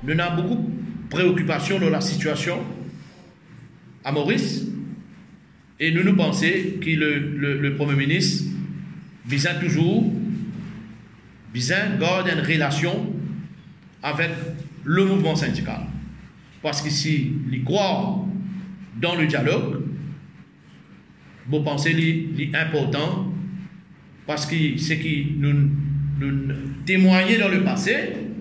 nous avons beaucoup de préoccupations dans la situation à Maurice et nous pensons que le Premier ministre besoin toujours garder une relation avec le mouvement syndical. Parce que si il croit dans le dialogue, je pense que c'est important parce que ce qui nous témoignait dans le passé,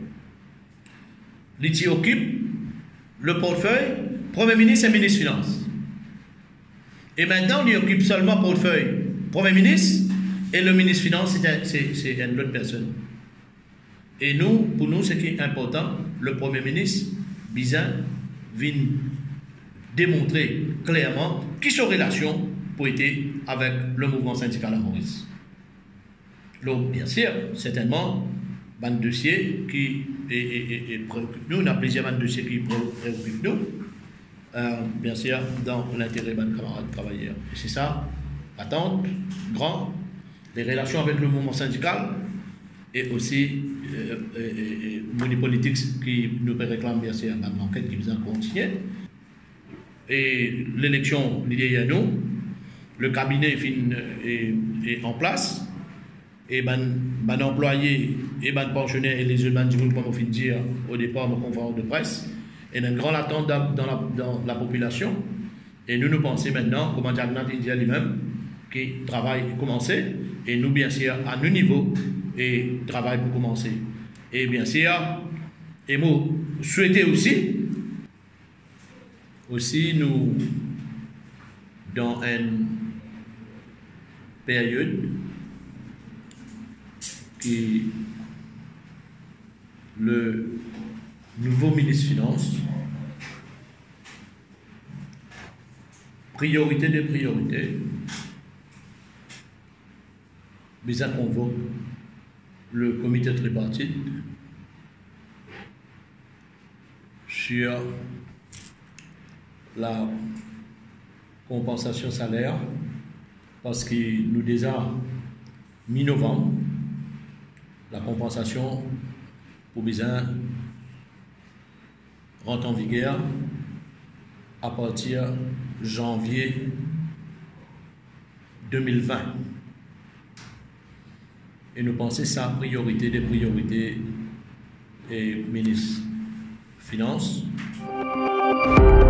il occupe le portefeuille Premier ministre et ministre des Finances. Et maintenant, il occupe seulement le portefeuille Premier ministre et le ministre des Finances, c'est une autre personne. Et nous, pour nous, ce qui est important, le Premier ministre, Bizin, vient démontrer clairement qui sont relations pour être avec le mouvement syndical à Maurice. Donc, bien sûr, certainement, un dossier qui préoccupe nous, on a plusieurs dossiers qui préoccupent nous, bien sûr, dans l'intérêt de nos camarades travailleurs. Et c'est ça, attente, grand, les relations avec le mouvement syndical et aussi Money Politics qui nous réclame bien sûr une enquête qui nous a continué. Et l'élection liée à nous, le cabinet est en place et ben employé et ben pensionnaire et les humains du groupe, comme on finit de dire au départ de conférence de presse, et une grande attente dans la population. Et nous pensons maintenant, comme Diagnat dit lui-même, que le travail est commencé, et nous, bien sûr, à nos niveaux, et le travail pour commencer. Et bien sûr, et moi, souhaiter aussi, nous, dans une période qui le nouveau ministre des Finances, priorité des priorités, mais à convoque le comité tripartite sur la compensation salaire parce que nous déjà mi-novembre la compensation pour besoin rentre en vigueur à partir de janvier 2020. Et nous pensons que c'est la priorité des priorités et ministre des Finances.